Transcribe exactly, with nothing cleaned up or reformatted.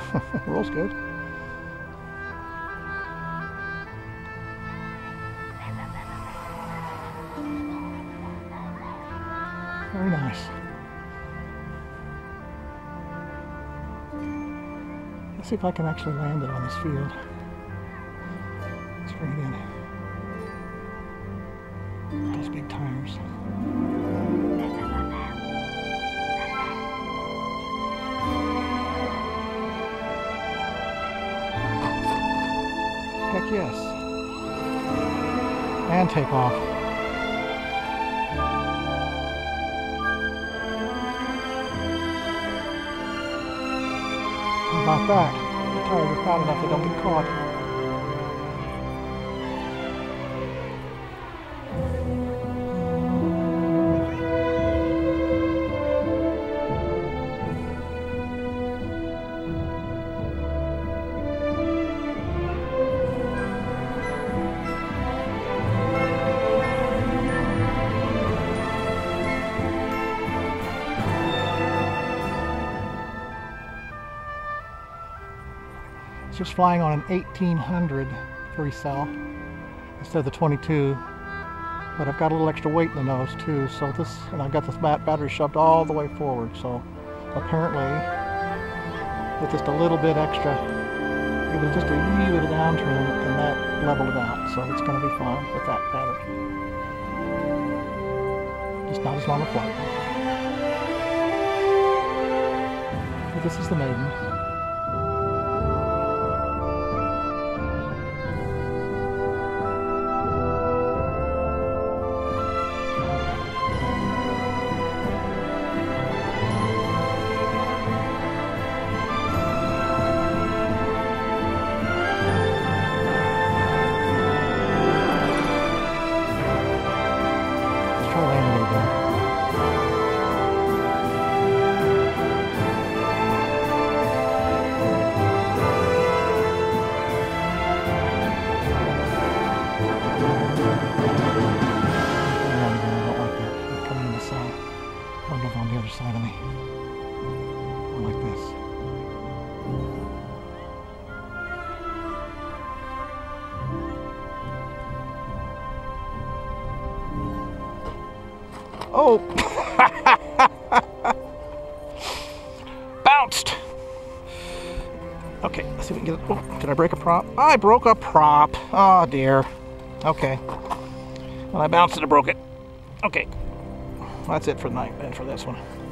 Rolls good. Very nice. Let's see if I can actually land it on this field. Let's bring it in. Those big tires. Heck yes. And take off. How about that? The tires are fat enough they don't get caught. Just flying on an eighteen hundred free cell instead of the twenty-two, but I've got a little extra weight in the nose too, so this, and I've got this battery shoved all the way forward, so apparently with just a little bit extra, it was just a wee bit of downturn and that leveled it out, so it's going to be fine with that battery. Just not as long a flight. But this is the Maiden. On the other side of me, or like this. Oh! Bounced! Okay, let's see if we can get it. Oh, did I break a prop? I broke a prop! Oh dear. Okay. When I bounced it, I broke it. Okay. That's it for the night and for this one.